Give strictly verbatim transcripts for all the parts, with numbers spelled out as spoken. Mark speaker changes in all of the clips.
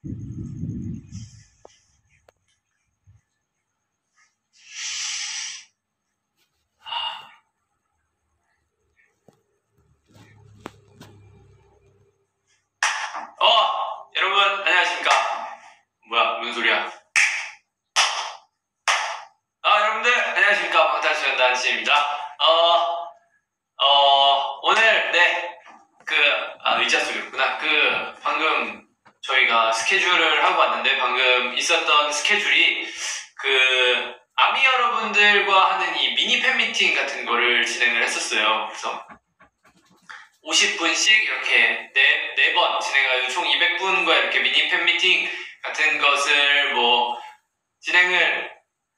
Speaker 1: 어! 여러분 안녕하십니까. 뭐야 무슨 소리야. 아 여러분들 안녕하십니까. 방탄소년단 씨입니다. 어... 어... 오늘 네 그... 아 의자 소리였구나. 그 방금 저희가 스케줄을 하고 왔는데 방금 있었던 스케줄이 그 아미 여러분들과 하는 이 미니 팬미팅 같은 거를 진행을 했었어요. 그래서 오십 분씩 이렇게 네, 네 번 진행해가지고 총 이백 분과 이렇게 미니 팬미팅 같은 것을 뭐 진행을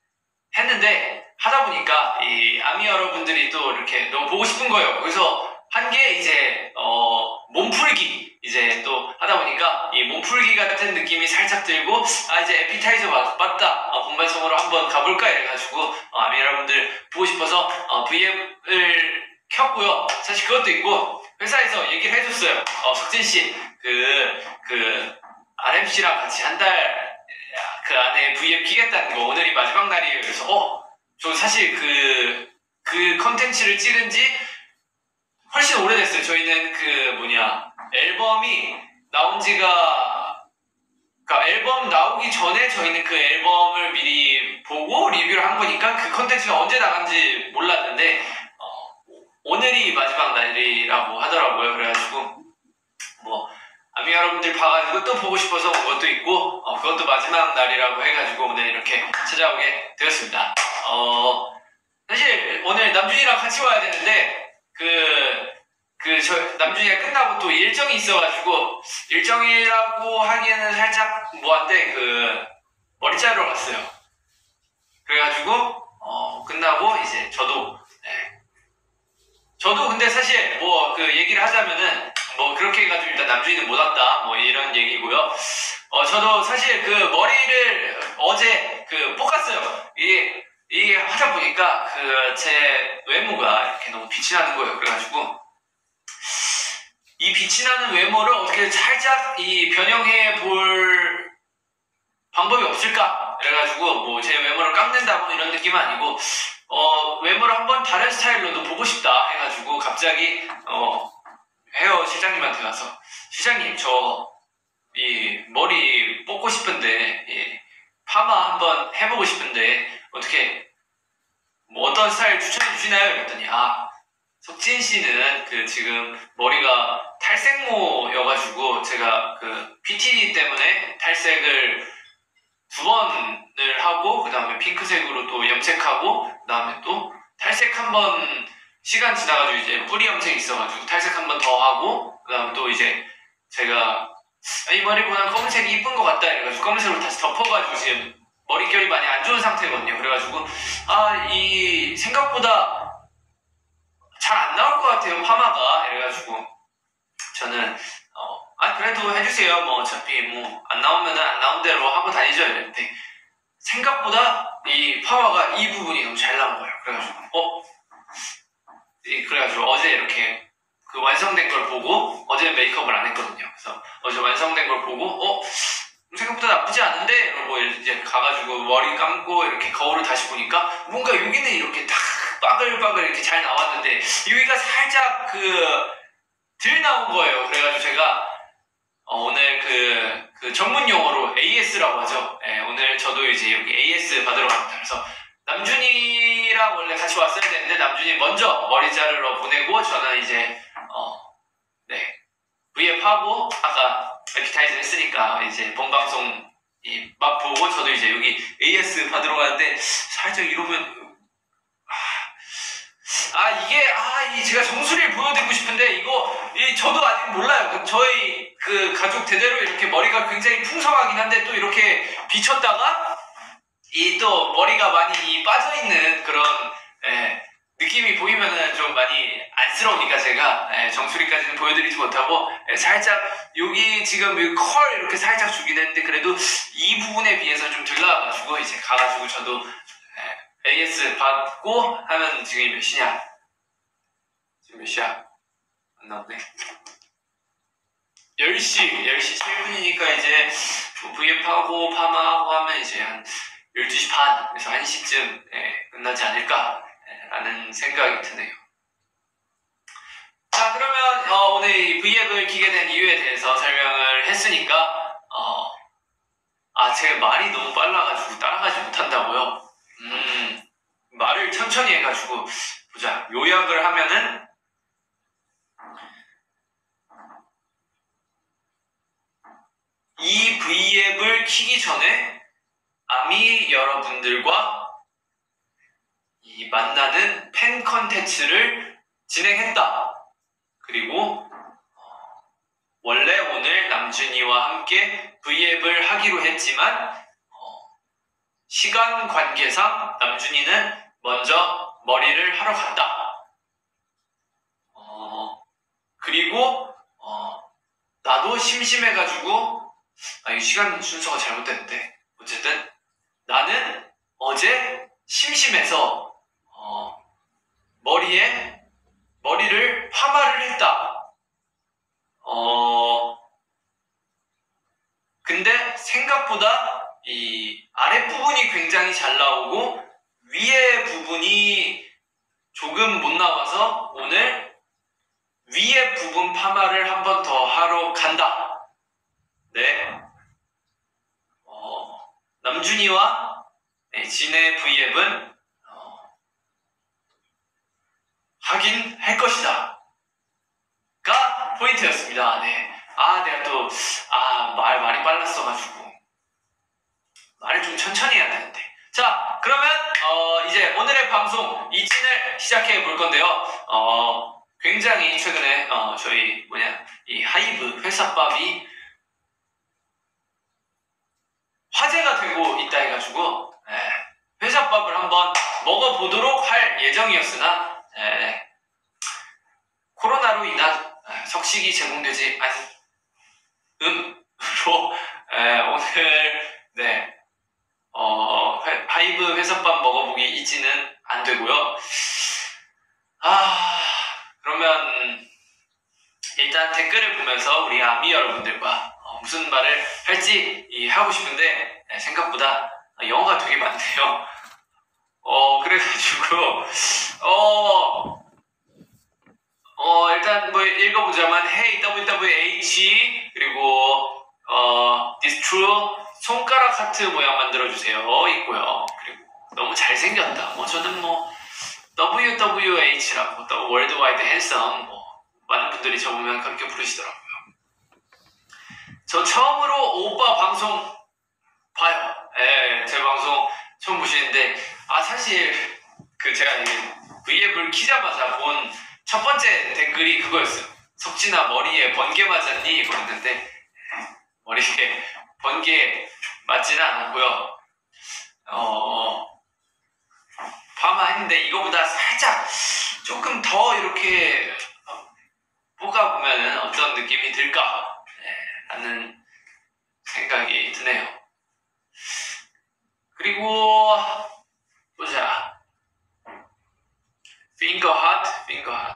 Speaker 1: 했는데 하다 보니까 이 아미 여러분들이 또 이렇게 너무 보고 싶은 거예요. 그래서 한 게 이제 어 몸풀기 이제 또 하다 보니까 이 몸풀기 같은 느낌이 살짝 들고 아 이제 에피타이저 맞다 어, 본방송으로 한번 가볼까 이래가지고 어, 아미 여러분들 보고 싶어서 어, 브이앱을 켰고요. 사실 그것도 있고 회사에서 얘기를 해줬어요. 어, 석진씨 그, 그 알엠씨랑 같이 한 달 그 안에 브이앱 키겠다는 거 오늘이 마지막 날이에요. 그래서 어? 저 사실 그 그 컨텐츠를 찍은 지 훨씬 오래됐어요. 저희는 그 뭐냐 앨범이 나온 지가 그러니까 앨범 나오기 전에 저희는 그 앨범을 미리 보고 리뷰를 한 거니까 그 컨텐츠가 언제 나간지 몰랐는데 어, 오늘이 마지막 날이라고 하더라고요. 그래가지고 뭐 아미 여러분들 봐가지고 또 보고 싶어서 온 것도 있고 어, 그것도 마지막 날이라고 해가지고 오늘 이렇게 찾아오게 되었습니다. 어, 사실 오늘 남준이랑 같이 와야 되는데 그, 그, 저, 남준이가 끝나고 또 일정이 있어가지고 일정이라고 하기에는 살짝 뭐한데 그 머리 자르러 갔어요. 그래가지고 어, 끝나고 이제 저도 네. 저도 근데 사실 뭐 그 얘기를 하자면은 뭐 그렇게 해가지고 일단 남준이는 못 왔다 뭐 이런 얘기고요. 어 저도 사실 그 머리를 어제 그 볶았어요. 이게 이게 하다 보니까 그 제 외모가 이렇게 너무 빛이 나는 거예요. 그래가지고 이 빛이 나는 외모를 어떻게 살짝 이 변형해 볼 방법이 없을까? 그래가지고 뭐 제 외모를 깎는다 뭐 이런 느낌은 아니고 어 외모를 한번 다른 스타일로도 보고 싶다 해가지고 갑자기 어 헤어 실장님한테 가서 실장님 저 이 머리 뽑고 싶은데 이 파마 한번 해보고 싶은데 어떻게 뭐 어떤 스타일 추천해 주시나요? 그랬더니 아 석진 씨는 그 지금 머리가 탈색모여가지고 제가 그 피티디 때문에 탈색을 두 번을 하고 그 다음에 핑크색으로 또 염색하고 그 다음에 또 탈색 한 번 시간 지나가지고 이제 뿌리 염색이 있어가지고 탈색 한 번 더 하고 그 다음에 또 이제 제가 이 머리보다 검은색이 이쁜 것 같다 이래가지고 검은색으로 다시 덮어가지고 지금 머릿결이 많이 안 좋은 상태거든요. 그래가지고 아 이 생각보다 잘 안 나올 것 같아요 파마가 이래가지고 저는 어, 아 그래도 해주세요 뭐 어차피 뭐 안 나오면은 안 나온 대로 하고 다니죠 이랬는데 생각보다 이 파마가 이 부분이 너무 잘 나온 거예요. 그래가지고 어? 이, 그래가지고 어제 이렇게 그 완성된 걸 보고 어제 메이크업을 안 했거든요. 그래서 어제 완성된 걸 보고 어? 생각보다 나쁘지 않은데? 이러고 이제 가가지고 머리 감고 이렇게 거울을 다시 보니까 뭔가 여기는 이렇게 딱 빠글빠글 이렇게 잘 나왔는데 여기가 살짝 그 들 나온 거예요. 그래가지고 제가 어, 오늘 그, 그 전문 용어로 에이에스라고 하죠. 네, 오늘 저도 이제 여기 에이에스 받으러 갑니다. 그래서 남준이랑 원래 같이 왔어야 되는데 남준이 먼저 머리 자르러 보내고 저는 이제 어, 네 브이앱 하고 아까 에피타이저 했으니까 이제 본방송 이 맛보고 저도 이제 여기 에이에스 받으러 가는데 살짝 이러면 아 이게 아 이 제가 정수리를 보여드리고 싶은데 이거 이 저도 아직 몰라요. 저희 그 가족 대대로 이렇게 머리가 굉장히 풍성하긴 한데 또 이렇게 비쳤다가 이 또 머리가 많이 빠져있는 그런 예, 느낌이 보이면은 좀 많이 안쓰러우니까 제가 예, 정수리까지는 보여드리지 못하고 예, 살짝 여기 지금 여기 컬 이렇게 살짝 주긴 했는데 그래도 이 부분에 비해서 좀 덜 나와가지고 이제 가가지고 저도 예, 에이에스 받고 하면 지금 몇 시냐? 지금 몇 시야? 안 나오네. 열 시, 열 시 칠 분이니까 이제 브이앱하고 파마하고 하면 이제 한 열두 시 반에서 한 시쯤 예, 끝나지 않을까 예, 라는 생각이 드네요. 자, 그러면 어, 오늘 이 브이앱을 키게 된 이유에 대해서 설명을 했으니까 어, 아, 제 말이 너무 빨라가지고 따라가지 못한다고요? 음, 말을 천천히 해가지고 보자. 요약을 하면은 이 브이앱을 키기 전에 아미 여러분들과 이 만나는 팬 컨텐츠를 진행했다. 그리고 원래 오늘 남준이와 함께 브이앱을 하기로 했지만 어, 시간 관계상 남준이는 먼저 머리를 하러 갔다. 어, 그리고 어, 나도 심심해가지고 아, 이 시간 순서가 잘못됐는데 어쨌든 나는 어제 심심해서 어, 머리에 머리를 파마를 했다. 어, 근데 생각보다 이 아랫부분이 굉장히 잘 나오고 위에 부분이 조금 못 나와서 오늘 위에 부분 파마를 한 번 더 하러 간다. 네. 어, 남준이와 네, 진의 브이앱은 어, 하긴 할 것이다. 가 포인트였습니다. 네. 아, 내가 또, 아, 말, 말이 빨랐어가지고. 말을 좀 천천히 해야 되는데. 자, 그러면, 어, 이제 오늘의 방송, 이진을 시작해 볼 건데요. 어, 굉장히 최근에, 어, 저희, 뭐냐, 이 하이브 회사밥이 화제가 되고 있다 해가지고, 네, 회사밥을 한번 먹어보도록 할 예정이었으나, 네, 코로나로 인한 석식이 제공되지 않음으로 오늘 네 어, 회, 하이브 회사밥 먹어보기 이지는 안 되고요. 아 그러면 일단 댓글을 보면서 우리 아미 여러분들과 어, 무슨 말을 할지 이, 하고 싶은데 네, 생각보다 영어가 되게 많네요. 어 그래가지고 어. 어, 일단 뭐 읽어보자면 Hey 더블유 더블유 에이치 그리고 어, This True 손가락 하트 모양 만들어주세요 있고요. 그리고 너무 잘생겼다. 뭐 저는 뭐 더블유 더블유 에이치라고 또 월드와이드 핸섬 뭐 많은 분들이 저 보면 그렇게 부르시더라고요. 저 처음으로 오빠 방송 봐요. 예, 제 방송 처음 보시는데 아 사실 그 제가 이 브이앱을 키자마자 본 첫 번째 댓글이 그거였어요. 석진아 머리에 번개 맞았니? 이거였는데 머리에 번개 맞지는 않았고요. 어, 파마했는데 이거보다 살짝 조금 더 이렇게 볶아보면 어떤 느낌이 들까? 네, 라는 생각이 드네요. 그리고 보자. Finger hot, finger hot.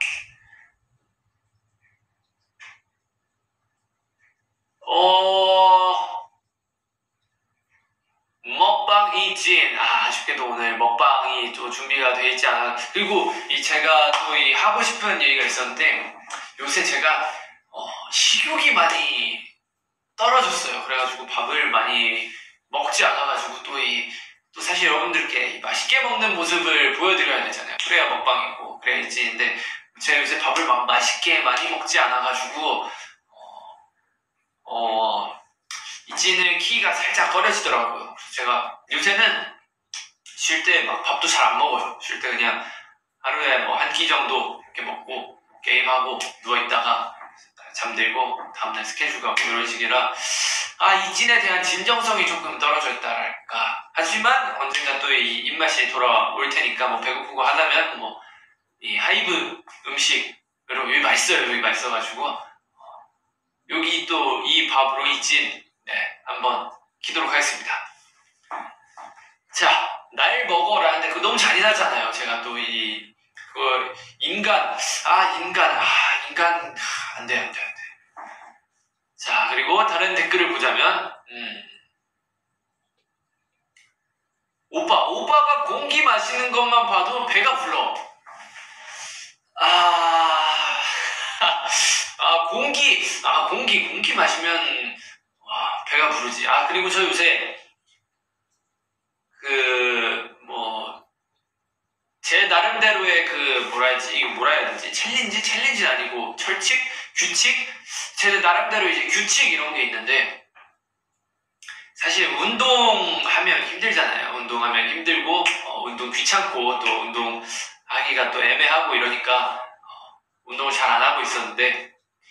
Speaker 1: 어, 먹방 이진. 아, 아쉽게도 오늘 먹방이 또 준비가 되어 있지 않아. 그리고 이 제가 또 이 하고 싶은 얘기가 있었는데 요새 제가 어, 식욕이 많이 떨어졌어요. 그래가지고 밥을 많이 먹지 않아가지고 또 이 또 사실 여러분들께 맛있게 먹는 모습을 보여드려야 되잖아요. 그래야 먹방이고 그래야 이진인데 제가 요새 밥을 막 맛있게 많이 먹지 않아가지고 어, 어 이진을 키기가 살짝 꺼려지더라고요. 그래서 제가 요새는 쉴 때 막 밥도 잘 안 먹어요. 쉴 때 그냥 하루에 뭐 한 끼 정도 이렇게 먹고 게임하고 누워있다가 잠들고 다음날 스케줄 가고 이런 식이라 아 이진에 대한 진정성이 조금 떨어져 있다랄까. 하지만 언젠가 또 이 입맛이 돌아올 테니까 뭐 배고프고 하다면 뭐 이 하이브 음식으로 여기 맛있어요. 여기 맛있어가지고 어, 여기 또 이 밥으로 이진 네 한번 키도록 하겠습니다. 자 날 먹어라. 근데 그거 너무 잔인하잖아요. 제가 또 이 그 인간 아 인간 아 인간 아, 안돼 안돼 안돼. 자, 그리고 다른 댓글을 보자면 음. 오빠, 오빠가 공기 마시는 것만 봐도 배가 불러. 아, 아 공기, 아 공기, 공기 마시면 와 배가 부르지. 아 그리고 저 요새 그 뭐 제 나름대로의 그 뭐라 해야지 이거 뭐라 해야 되지 챌린지 챌린지는 아니고 철칙 규칙 제 나름대로 이제 규칙 이런 게 있는데 사실 운동하면 힘들잖아요. 운동하면 힘들고 어, 운동 귀찮고 또 운동하기가 또 애매하고 이러니까 어, 운동을 잘 안 하고 있었는데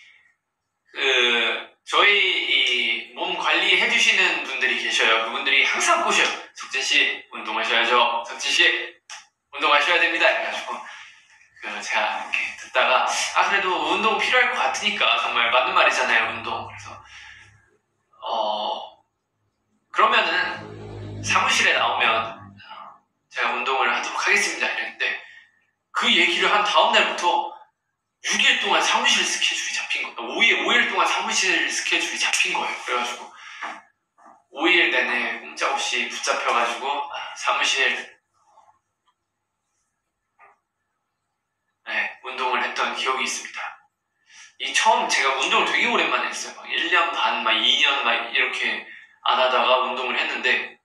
Speaker 1: 그 저희 이 몸 관리해 주시는 분들이 계셔요. 그분들이 항상 꼬셔요. 석진 씨 운동하셔야죠. 석진 씨 운동하셔야 됩니다. 그래가지고 그 제가 이렇게 듣다가 아 그래도 운동 필요할 것 같으니까 정말 맞는 말이잖아요. 운동. 그래서 어 그러면은 사무실에 나오면 제가 운동을 하도록 하겠습니다. 이랬는데 그 얘기를 한 다음 날부터 육 일 동안 사무실 스케줄이 잡힌 거예요. 오 일, 오 일 동안 사무실 스케줄이 잡힌 거예요. 그래가지고 오 일 내내 꼼짝없이 붙잡혀가지고 사무실 네, 운동을 했던 기억이 있습니다. 이 처음 제가 운동을 되게 오랜만에 했어요. 막 일 년 반, 막 이 년 막 이렇게 안 하다가 운동을 했는데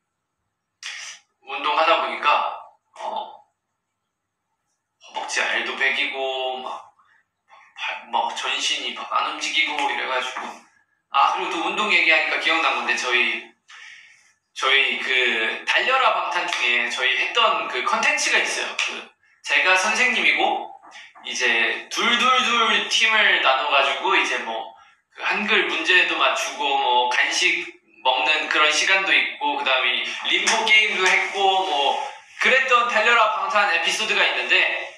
Speaker 1: 운동하다 보니까 어, 허벅지 알도 베기고 막, 막 전신이 막 안 움직이고 이래가지고 아 그리고 또 운동 얘기하니까 기억난 건데 저희 저희 그 달려라 방탄 중에 저희 했던 그 컨텐츠가 있어요. 그 제가 선생님이고 이제 둘둘둘 팀을 나눠가지고 이제 뭐 그 한글 문제도 맞추고 뭐 간식 먹는 그런 시간도 있고 그 다음에 림보 게임도 했고 뭐 그랬던 달려라 방탄 에피소드가 있는데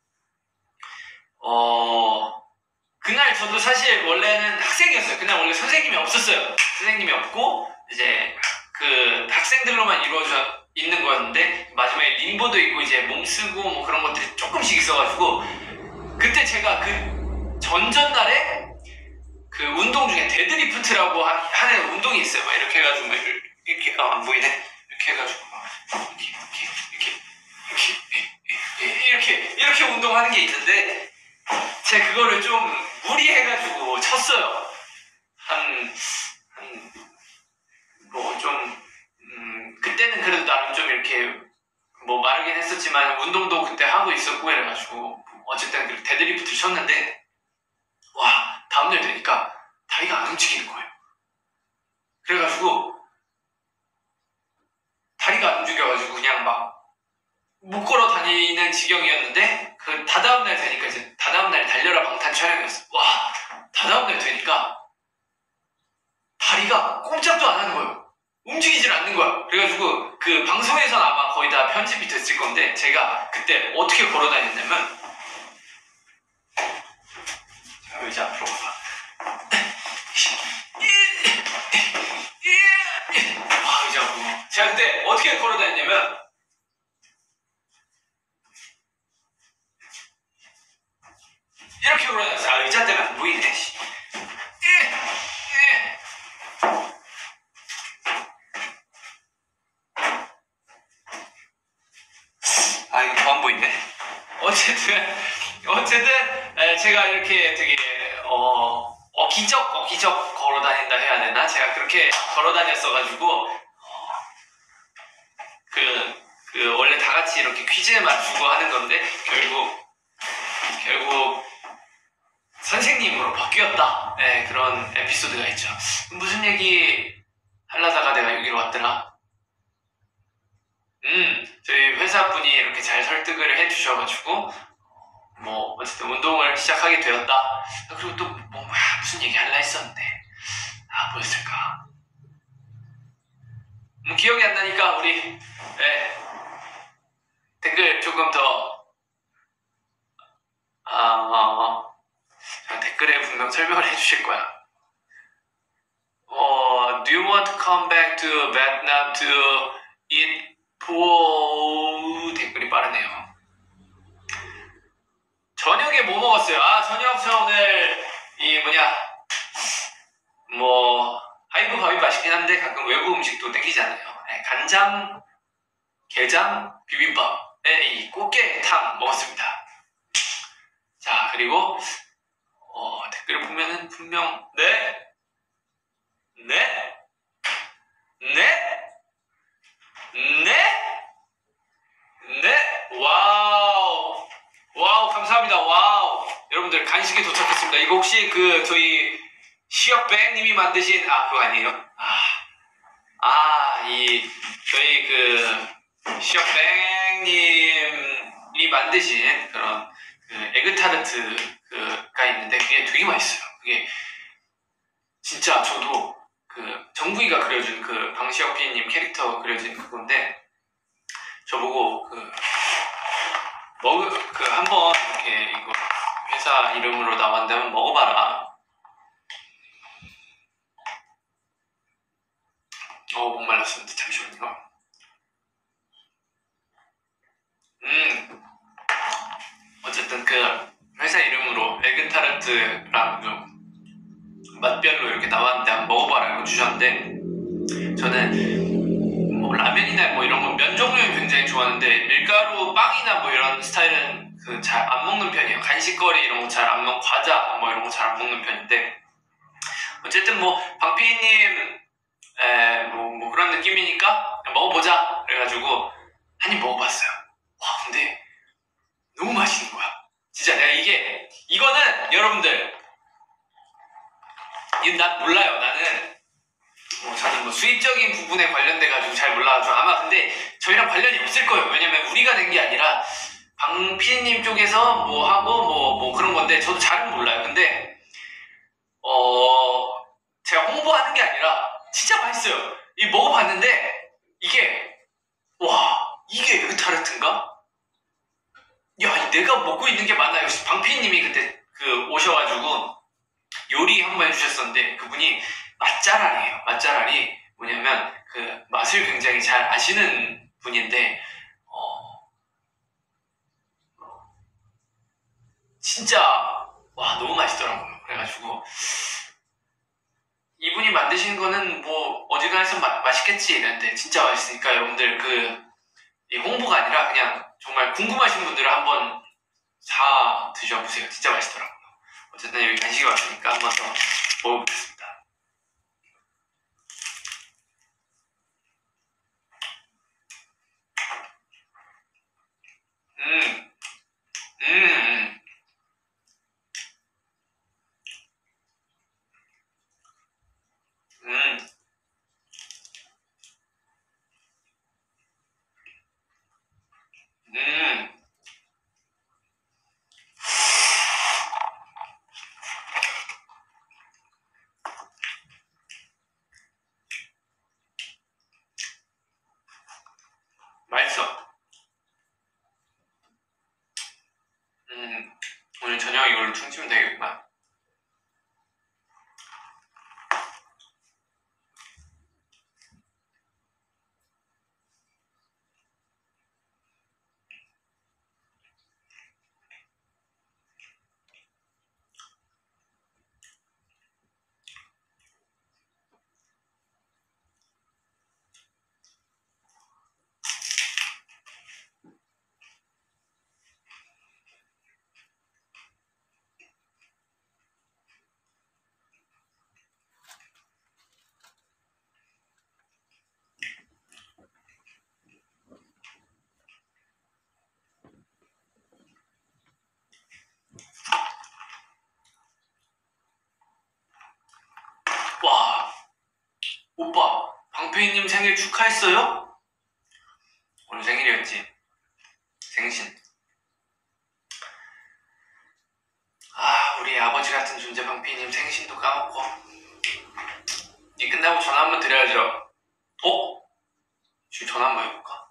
Speaker 1: 어 그날 저도 사실 원래는 학생이었어요. 그날 원래 선생님이 없었어요. 선생님이 없고 이제 그 학생들로만 이루어져 있는 거였는데 마지막에 림보도 있고 이제 몸 쓰고 뭐 그런 것들이 조금씩 있어가지고 그때 제가 그 전전날에 그 운동 중에 데드리프트라고 하는 운동이 있어요. 막 이렇게 해가지고 막 이렇게 아, 안 보이네. 이렇게 해가지고 막 이렇게 이렇게 이렇게 이렇게 이렇게 이렇게 운동하는 게 있는데 제가 그거를 좀 무리해가지고 쳤어요. 한 한 뭐 좀 음, 그때는 그래도 나름 좀 이렇게 뭐 마르긴 했었지만 운동도 그때 하고 있었고 이래가지고 어쨌든 그 데드리프트를 쳤는데 와 다음날 되니까 다리가 안 움직이는 거예요. 그래가지고 다리가 안 움직여가지고 그냥 막 못 걸어 다니는 지경이었는데 그 다다음날 되니까 이제 다다음날 달려라 방탄 촬영이었어. 와 다다음날 되니까 다리가 꼼짝도 안 하는 거예요. 움직이질 않는 거야. 그래가지고 그 방송에서는 아마 거의 다 편집이 됐을 건데 제가 그때 어떻게 걸어 다녔냐면 자 의자 앞으로 가봐. 아 의자고 제가 그때 어떻게 걸어 다녔냐면 이렇게 걸어 다녔어요. 아 의자 때문에 안 보이네. 아 이거 더 안 보이네. 어쨌든 어쨌든 에, 제가 이렇게 되게 어 어기적 어기적 걸어 다닌다 해야 되나? 제가 그렇게 걸어 다녔어가지고 어, 그, 그 원래 다 같이 이렇게 퀴즈 맞추고 하는 건데 결국 결국 선생님으로 바뀌었다. 네, 그런 에피소드가 있죠. 무슨 얘기 하려다가 내가 여기로 왔더라. 음, 저희 회사분이 이렇게 잘 설득을 해주셔가지고 뭐 어쨌든 운동을 시작하게 되었다. 그리고 또 뭐 무슨 얘기 하려 했었는데 아 뭐였을까? 뭐 기억이 안 나니까 우리 네, 댓글 조금 더 아, 어, 어, 댓글에 분명 설명을 해주실 거야. 어, Do you want to come back to Vietnam to eat po? 댓글이 빠르네요. 저녁에 뭐 먹었어요? 아 저녁 저 오늘 이 뭐냐 뭐 하이브밥이 맛있긴 한데 가끔 외국 음식도 땡기잖아요. 네, 간장, 게장, 비빔밥에 이 꽃게탕 먹었습니다. 자, 그리고 어, 댓글을 보면은 분명 네? 네? 네? 네? 네? 와우! 와우, 감사합니다. 와우! 여러분들 간식이 도착했습니다. 이거 혹시 그 저희 시어뱅님이 만드신 아 그거 아니에요? 아, 아, 이 저희 그 시어뱅님이 만드신 그런 그 에그타르트가 있는데 그게 되게 맛있어요. 그게 진짜 저도 그 정국이가 그려준 그 방시혁피님 캐릭터 그려진 그건데 저보고 그 먹을 그 한번 이렇게 이거 회사 이름으로 나왔는데 한번 먹어봐라. 어 목말랐습니다. 잠시만요. 음 어쨌든 그 회사 이름으로 에그타르트랑 좀 맛별로 이렇게 나왔는데 한번 먹어봐라 이거 주셨는데 저는 뭐 라면이나 뭐 이런 거 면 종류는 굉장히 좋아하는데 밀가루 빵이나 뭐 이런 스타일은 그 잘 안 먹는 편이에요. 간식거리 이런 거 잘 안 먹, 과자 뭐 이런 거 잘 안 먹는 편인데 어쨌든 뭐 방피디님 에, 뭐, 뭐 그런 느낌이니까 먹어보자 그래가지고 한 입 먹어봤어요. 와 근데 너무 맛있는 거야. 진짜 내가 이게 이거는 여러분들 이건 난 몰라요. 나는 뭐 저는 뭐 수입적인 부분에 관련돼가지고 잘 몰라가지고 아마 근데 저희랑 관련이 없을 거예요. 왜냐면 우리가 낸 게 아니라 방 피디님 쪽에서 뭐 하고 뭐, 뭐 그런 건데 저도 잘은 몰라요. 근데 어 제가 홍보하는 게 아니라 진짜 맛있어요. 이 먹어봤는데 이게 와 이게 에그타르트인가? 야 내가 먹고 있는 게 맞나? 역시 방 피디님이 그때 그 오셔가지고 요리 한번 해주셨었는데 그분이 맛잘알이에요. 맛잘알이 뭐냐면 그 맛을 굉장히 잘 아시는 분인데 어 진짜 와 너무 맛있더라고요. 그래가지고 이분이 만드신 거는 뭐 어지간해서 맛있겠지 이랬는데 진짜 맛있으니까 여러분들 그 홍보가 아니라 그냥 정말 궁금하신 분들은 한번 사 드셔보세요. 진짜 맛있더라고요. 어쨌든 여기 간식이 왔으니까 한번 더 먹어보겠습니다. 음, 음, 음. 음. 음. 맛있어. 음. 오늘 저녁 이걸로 퉁치면 되겠구나. 와, 오빠, 방패이님 생일 축하했어요? 오늘 생일이었지. 생신. 아, 우리 아버지 같은 존재 방패이님 생신도 까먹고. 이 끝나고 전화 한번 드려야죠. 어? 지금 전화 한번 해볼까?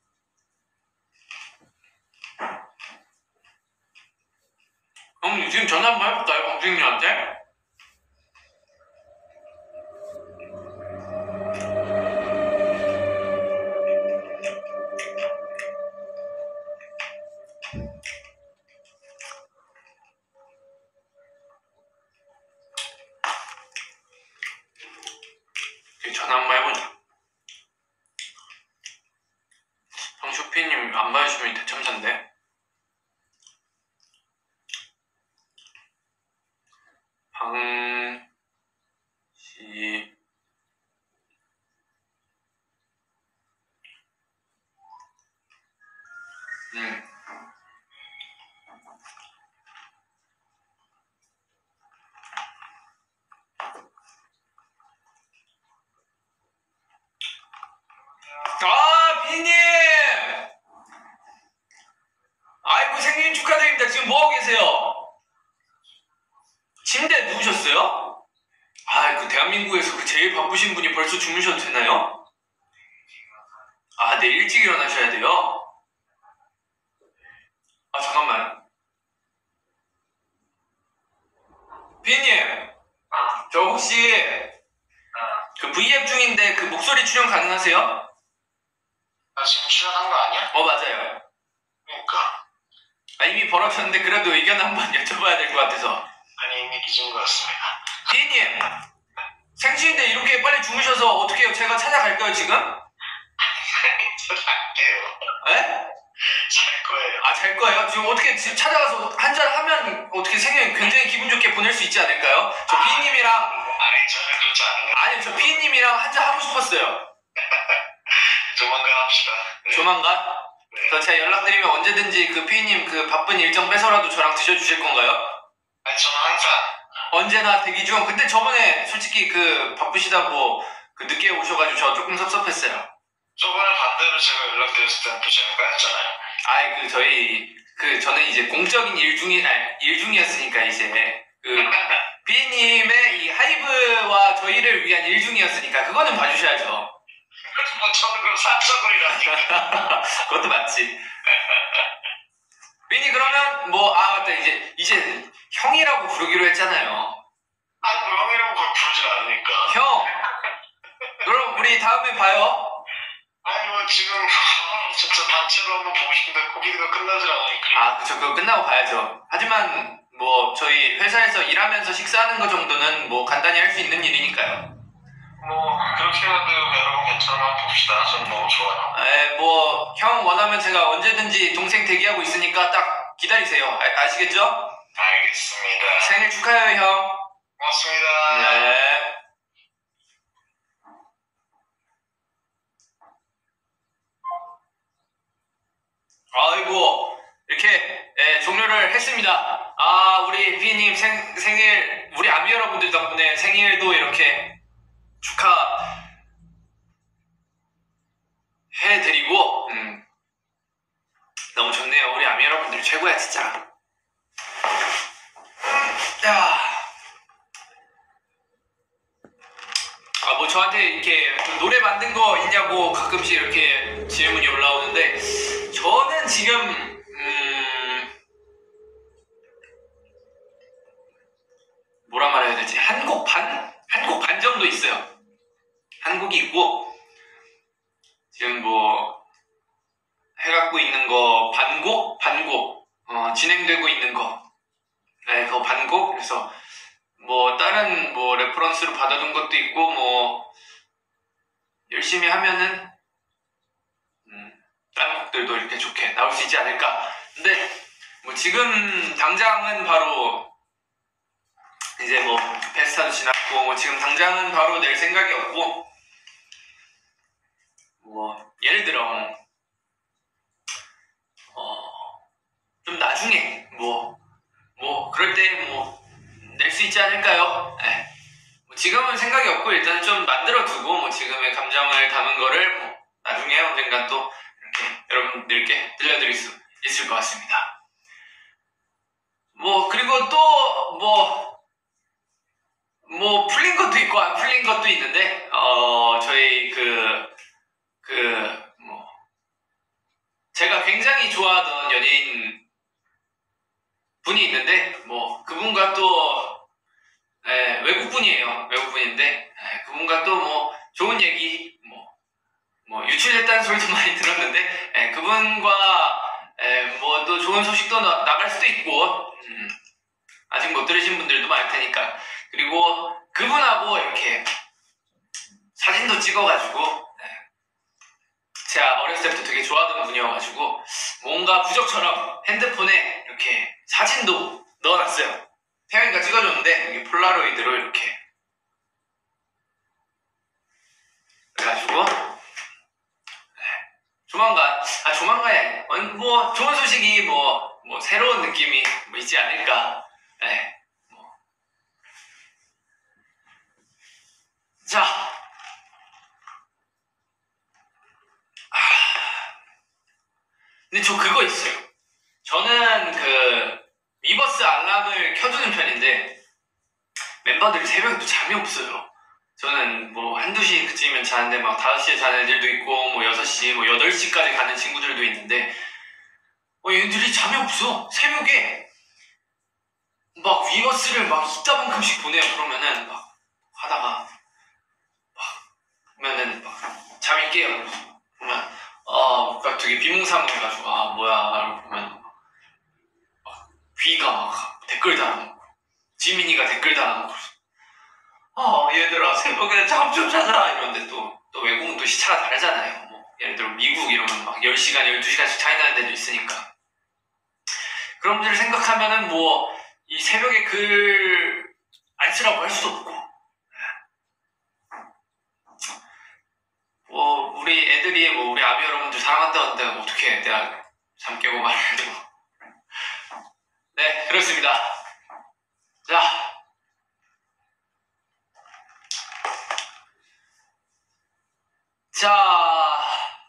Speaker 1: 형, 지금 전화 한번 해볼까요, 방패이님한테? 주무셔도 되나요? 아, 내일 일찍 일어나셔야 돼요? 아, 잠깐만. 비님,
Speaker 2: 아,
Speaker 1: 저 혹시
Speaker 2: 아,
Speaker 1: 그 브이앱 중인데 그 목소리 출연 가능하세요?
Speaker 2: 나 지금 출연한 거 아니야?
Speaker 1: 어, 맞아요.
Speaker 2: 그러니까.
Speaker 1: 아, 이미 벌어졌는데 그래도 의견 한번 여쭤봐야 될 것 같아서.
Speaker 2: 아니, 이미 늦은 거였습니다.
Speaker 1: 비님, 생신인데 이렇게 빨리 주무셔서 어떻게 해요? 제가 찾아갈까요, 지금?
Speaker 2: 저 잘게요.
Speaker 1: 에?
Speaker 2: 잘 거예요.
Speaker 1: 아, 잘 거예요? 지금 어떻게 지금 찾아가서 한잔 하면 어떻게 생일 굉장히 기분 좋게 보낼 수 있지 않을까요? 저 비님이랑,
Speaker 2: 아니, 저는 그렇지 않아요.
Speaker 1: 아니, 저 비님이랑 한잔 하고 싶었어요.
Speaker 2: 조만간 합시다. 네.
Speaker 1: 조만간?
Speaker 2: 네.
Speaker 1: 그럼 제가 연락드리면 언제든지 그 피디님 그 바쁜 일정 빼서라도 저랑 드셔주실 건가요?
Speaker 2: 아니, 저는 항상.
Speaker 1: 언제나 대기 중. 근데 저번에 솔직히 그 바쁘시다고 그 늦게 오셔가지고 저 조금 섭섭했어요.
Speaker 2: 저번에 반대로 제가 연락드렸을 때는 또 제가 까였잖아요.
Speaker 1: 아이 그 저희 그 저는 이제 공적인 일 중이 아니 일 중이었으니까 이제 그 피디님의 이 하이브와 저희를 위한 일 중이었으니까 그거는 봐주셔야죠.
Speaker 2: 뭐 저는 그럼 사적으로 일하니까.
Speaker 1: 그것도 맞지. 피디 그러면 뭐 아 맞다 이제 이제 형이라고 부르기로 했잖아요.
Speaker 2: 아니, 뭐 형이라고 그걸 부르진 않으니까.
Speaker 1: 형. 그럼 우리 다음에 봐요.
Speaker 2: 아니, 뭐 지금 아, 진짜 단체로 한번 보고 싶은데 코비드가 끝나질 않으니까.
Speaker 1: 아 그쵸 그거 끝나고 봐야죠. 하지만 뭐 저희 회사에서 일하면서 식사하는 거 정도는 뭐 간단히 할 수 있는 일이니까요.
Speaker 2: 뭐 그렇게라도 여러분 괜찮으면 한번 봅시다. 저는 너무 좋아요.
Speaker 1: 에 뭐 형 원하면 제가 언제든지 동생 대기하고 있으니까 딱 기다리세요. 아, 아시겠죠?
Speaker 2: 알겠습니다.
Speaker 1: 생일 축하해요 형.
Speaker 2: 고맙습니다.
Speaker 1: 네. 아이고 이렇게 예, 종료를 했습니다. 아 우리 피디님 생, 생일 우리 아미 여러분들 덕분에 생일도 이렇게 축하 해드리고 음, 너무 좋네요. 우리 아미 여러분들 최고야 진짜. 야. 아 뭐 저한테 이렇게 노래 만든 거 있냐고 가끔씩 이렇게 질문이 올라오는데 저는 지금 음 뭐라 말해야 되지? 한 곡 반? 한 곡 반 정도 있어요. 한 곡이 있고 지금 뭐 해갖고 있는 거 반곡? 반곡 어, 진행되고 있는 거 네, 그거 반곡. 그래서 뭐 다른 뭐 레퍼런스로 받아둔 것도 있고 뭐 열심히 하면은 음, 다른 곡들도 이렇게 좋게 나올 수 있지 않을까. 근데 뭐 지금 당장은 바로 이제 뭐 페스타도 지났고 뭐 지금 당장은 바로 낼 생각이 없고 뭐 예를 들어 어, 좀 나중에 뭐 뭐 그럴 때 뭐 낼 수 있지 않을까요? 네. 뭐 지금은 생각이 없고 일단 좀 만들어 두고 뭐 지금의 감정을 담은 거를 뭐 나중에 언젠가 또 이렇게 여러분들께 들려드릴 수 있을 것 같습니다. 뭐 그리고 또 뭐 뭐 풀린 것도 있고 안 풀린 것도 있는데 어 저희 그 그 뭐 제가 굉장히 좋아하던 연예인 분이 있는데 뭐 그분과 또 에, 외국분이에요. 외국분인데 에, 그분과 또 뭐 좋은 얘기 뭐, 뭐 유출됐다는 소리도 많이 들었는데 에, 그분과 뭐 또 좋은 소식도 나, 나갈 수도 있고 음, 아직 못 들으신 분들도 많을 테니까 그리고 그분하고 이렇게 사진도 찍어가지고 에, 제가 어렸을 때부터 되게 좋아하던 분이어가지고 뭔가 부적처럼 핸드폰에 이렇게 사진도 넣어놨어요. 태영이가 찍어줬는데 여기 폴라로이드로 이렇게 그래가지고 네, 조만간 아 조만간이 아니 뭐 좋은 소식이 뭐, 뭐 새로운 느낌이 뭐 있지 않을까. 네, 뭐. 자 아, 근데 저 그거 있어요. 저는 그 위버스 알람을 켜두는 편인데 멤버들이 새벽에 또 잠이 없어요. 저는 뭐 한두 시 그쯤 시면 자는데 막 다섯 시에 자는 애들도 있고 뭐 여섯 시, 뭐 여덟 시까지 가는 친구들도 있는데 어, 얘들이 잠이 없어. 새벽에 막 위버스를 막 이따만큼씩 보내요. 그러면은 막 하다가 막 보면은 막 잠이 깨요. 보면 어, 막 되게 비몽사몽해가지고 아 뭐야 이러고 보면 막 귀가 막 댓글 달아놓고 지민이가 댓글 달아놓고 어 얘들아 새벽에 잠 좀 자자 이러는데 또, 또 외국은 또 시차가 다르잖아요. 뭐 예를 들어 미국 이러면 막 열 시간, 열두 시간씩 차이 나는 데도 있으니까 그런 분들을 생각하면은 뭐 이 새벽에 글 안 쓰라고 할 수도 없고 뭐 우리 애들이 뭐 우리 아비 여러분들 사랑한다는데 어떻게 내가 잠 깨고 말해도 네 그렇습니다. 자 자,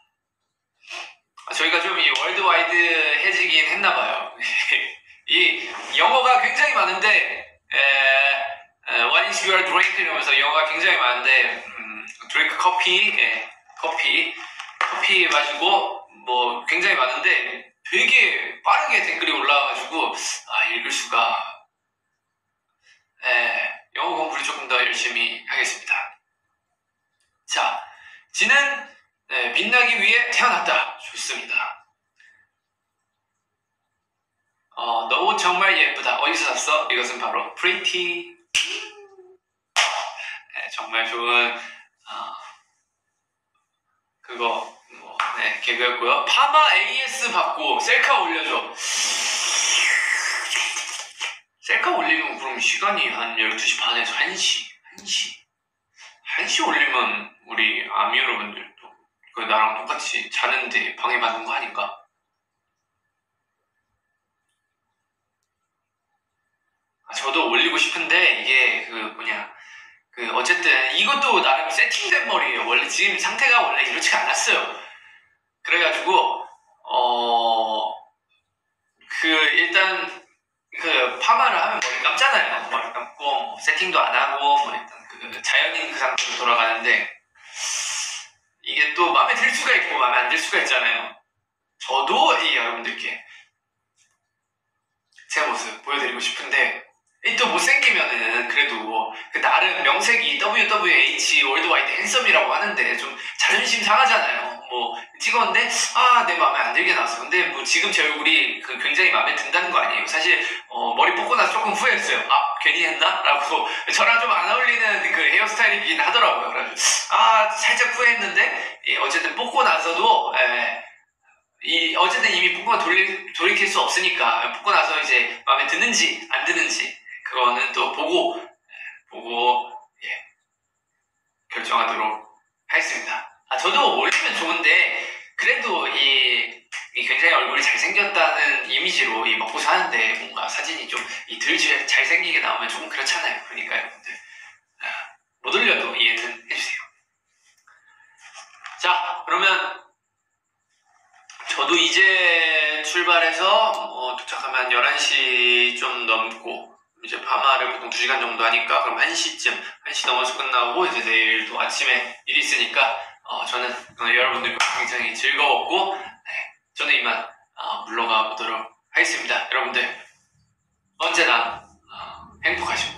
Speaker 1: 저희가 좀 이 월드와이드해지긴 했나봐요. 이 영어가 굉장히 많은데, 에, 에, What is your drink? 이러면서 영어가 굉장히 많은데, 음, drink 커피, 예, 커피, 커피 마시고, 뭐, 굉장히 많은데, 되게 빠르게 댓글이 올라와가지고, 아, 읽을 수가, 예, 영어 공부를 조금 더 열심히 하겠습니다. 자, 지는 네, 빛나기 위해 태어났다. 좋습니다. 어, 너 옷 정말 예쁘다. 어디서 샀어? 이것은 바로 Pretty. 네, 정말 좋은 어, 그거 뭐, 네, 개그였고요. 파마 에이에스 받고 셀카 올려줘. 셀카 올리면 그럼 시간이 한 열두 시 반에서 한 시, 한 시, 한 시 올리면 우리 아미 여러분들도 그 나랑 똑같이 자는데 방해받는 거 아닌가? 아, 저도 올리고 싶은데 이게 그 뭐냐 그 어쨌든 이것도 나름 세팅된 머리예요. 원래 지금 상태가 원래 이렇지가 않았어요. 그래가지고 어 그 일단 그 파마를 하면 머리 감잖아요. 머리 감고 뭐 세팅도 안 하고 뭐 일단 그 자연인 그 상태로 돌아가는데 이게 또 마음에 들 수가 있고 마음에 안 들 수가 있잖아요. 저도 이 여러분들께 제 모습 보여드리고 싶은데 이 또 못생기면은 그래도 그 나름 명색이 더블유 더블유 에이치 월드와이드 핸섬이라고 하는데 좀 자존심 상하잖아요. 뭐 찍었는데 아 내 마음에 안 들게 나왔어. 근데 뭐 지금 제 얼굴이 그 굉장히 마음에 든다는 거 아니에요. 사실 어 머리 뽑고 나서 조금 후회했어요. 아 괜히 했나? 라고 저랑 좀 안 어울리는 그 헤어스타일이긴 하더라고요. 그래서 아 살짝 후회했는데 예, 어쨌든 뽑고 나서도 에, 이 어쨌든 이미 뽑고 돌리, 돌이킬 수 없으니까 뽑고 나서 이제 마음에 드는지 안 드는지 그거는 또 보고 보고 예, 결정하도록 하겠습니다. 아 저도 올리면 좋은데 그래도 이, 이 굉장히 얼굴이 잘생겼다는 이미지로 이 먹고 사는데 뭔가 사진이 좀 이 덜 잘생기게 나오면 조금 그렇잖아요. 그러니까 여러분들 아, 못 올려도 이해는 해주세요. 자 그러면 저도 이제 출발해서 어, 도착하면 열한 시 좀 넘고 이제 파마를 보통 두 시간 정도 하니까 그럼 한 시쯤 한 시 넘어서 끝나고 이제 내일도 아침에 일이 있으니까 어, 저는 어, 여러분들과 굉장히 즐거웠고 네, 저는 이만 어, 물러가 보도록 하겠습니다. 여러분들 언제나 어, 행복하시고